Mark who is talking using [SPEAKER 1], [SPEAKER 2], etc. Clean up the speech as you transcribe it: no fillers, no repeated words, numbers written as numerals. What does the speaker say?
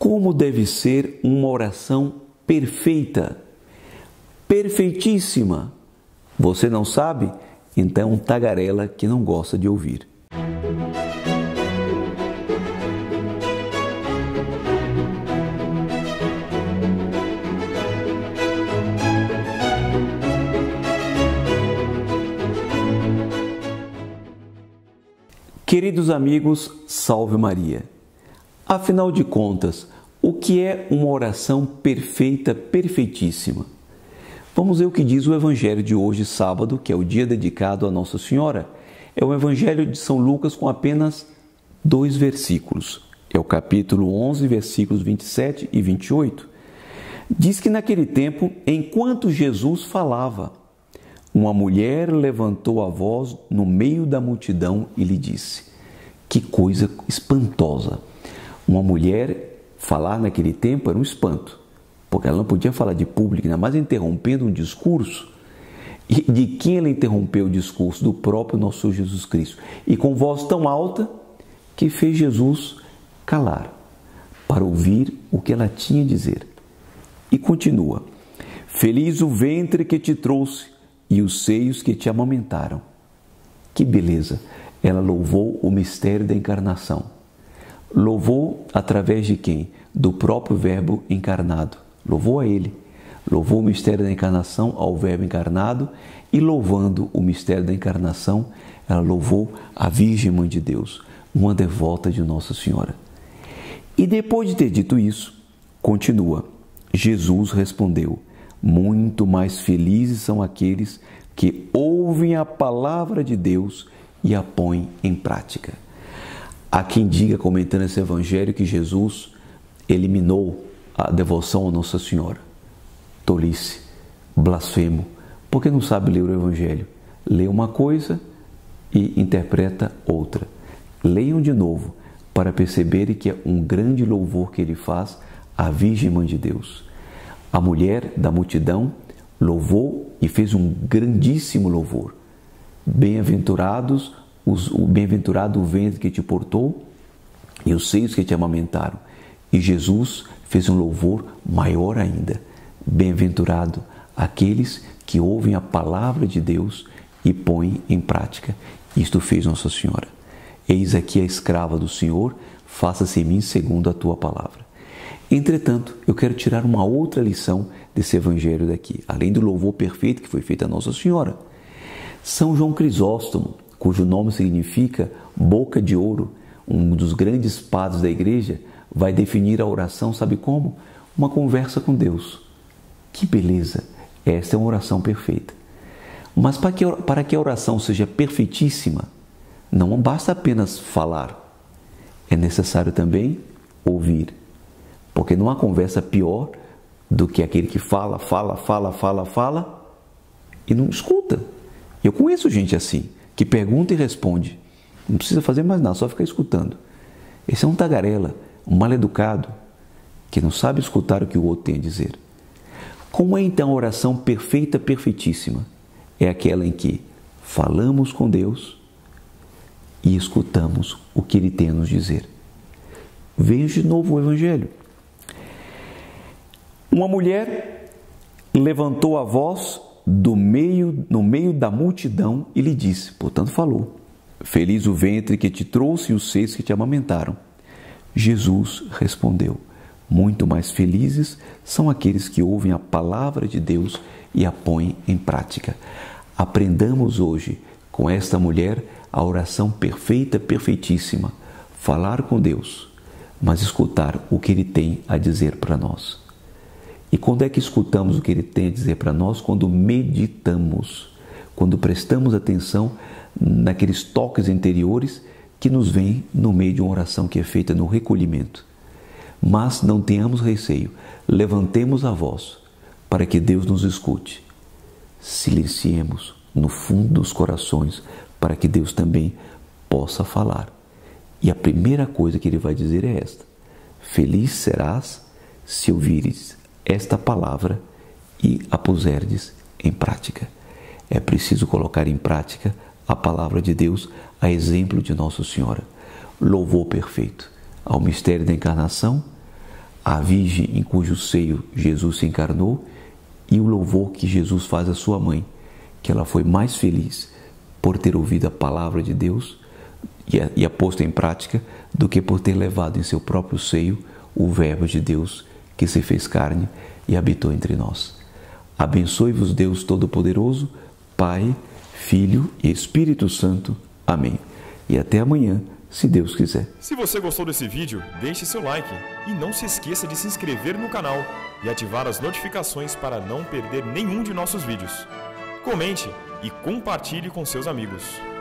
[SPEAKER 1] Como deve ser uma oração perfeita, perfeitíssima? Você não sabe? Então é um tagarela que não gosta de ouvir. Queridos amigos, salve Maria! Afinal de contas, o que é uma oração perfeita, perfeitíssima? Vamos ver o que diz o Evangelho de hoje, sábado, que é o dia dedicado a Nossa Senhora. É o Evangelho de São Lucas com apenas 2 versículos. É o capítulo 11, versículos 27 e 28. Diz que naquele tempo, enquanto Jesus falava, uma mulher levantou a voz no meio da multidão e lhe disse: que coisa espantosa! Uma mulher falar naquele tempo era um espanto, porque ela não podia falar de público, ainda mais interrompendo um discurso. E de quem ela interrompeu o discurso? Do próprio nosso Senhor Jesus Cristo. E com voz tão alta que fez Jesus calar, para ouvir o que ela tinha a dizer. E continua: feliz o ventre que te trouxe e os seios que te amamentaram. Que beleza! Ela louvou o mistério da encarnação. Louvou através de quem? Do próprio Verbo encarnado. Louvou a Ele. Louvou o mistério da encarnação ao Verbo encarnado e, louvando o mistério da encarnação, ela louvou a Virgem Mãe de Deus, uma devota de Nossa Senhora. E depois de ter dito isso, continua: Jesus respondeu: muito mais felizes são aqueles que ouvem a palavra de Deus e a põem em prática. Há quem diga, comentando esse evangelho, que Jesus eliminou a devoção a Nossa Senhora. Tolice, blasfemo, porque não sabe ler o evangelho. Lê uma coisa e interpreta outra. Leiam de novo para perceberem que é um grande louvor que ele faz à Virgem Mãe de Deus. A mulher da multidão louvou e fez um grandíssimo louvor. Bem-aventado o ventre que te portou e os seios que te amamentaram. E Jesus fez um louvor maior ainda. Bem-aventurado aqueles que ouvem a palavra de Deus e põem em prática. Isto fez Nossa Senhora. Eis aqui a escrava do Senhor, faça-se em mim segundo a tua palavra. Entretanto, eu quero tirar uma outra lição desse evangelho daqui, além do louvor perfeito que foi feito a Nossa Senhora. São João Crisóstomo, cujo nome significa boca de ouro, um dos grandes padres da igreja, vai definir a oração, sabe como? Uma conversa com Deus. Que beleza! Esta é uma oração perfeita. Mas para que a oração seja perfeitíssima, não basta apenas falar. É necessário também ouvir. Porque não há conversa pior do que aquele que fala e não escuta. Eu conheço gente assim, que pergunta e responde. Não precisa fazer mais nada, só ficar escutando. Esse é um tagarela, um mal-educado, que não sabe escutar o que o outro tem a dizer. Como é então a oração perfeita, perfeitíssima? É aquela em que falamos com Deus e escutamos o que Ele tem a nos dizer. Veja de novo o Evangelho. Uma mulher levantou a voz no meio da multidão e lhe disse, portanto falou: feliz o ventre que te trouxe e os seios que te amamentaram. Jesus respondeu: muito mais felizes são aqueles que ouvem a palavra de Deus e a põem em prática. Aprendamos hoje com esta mulher a oração perfeita, perfeitíssima. Falar com Deus, mas escutar o que Ele tem a dizer para nós. E quando é que escutamos o que Ele tem a dizer para nós? Quando meditamos, quando prestamos atenção naqueles toques interiores que nos vêm no meio de uma oração que é feita no recolhimento. Mas não tenhamos receio, levantemos a voz para que Deus nos escute. Silenciemos no fundo dos corações para que Deus também possa falar. E a primeira coisa que Ele vai dizer é esta: feliz serás se ouvires esta palavra e a puserdes em prática. É preciso colocar em prática a palavra de Deus, a exemplo de Nossa Senhora. Louvor perfeito ao mistério da encarnação, a Virgem em cujo seio Jesus se encarnou e o louvor que Jesus faz à sua mãe, que ela foi mais feliz por ter ouvido a palavra de Deus e a posto em prática do que por ter levado em seu próprio seio o Verbo de Deus que se fez carne e habitou entre nós. Abençoe-vos Deus Todo-Poderoso, Pai, Filho e Espírito Santo. Amém. E até amanhã, se Deus quiser.
[SPEAKER 2] Se você gostou desse vídeo, deixe seu like e não se esqueça de se inscrever no canal e ativar as notificações para não perder nenhum de nossos vídeos. Comente e compartilhe com seus amigos.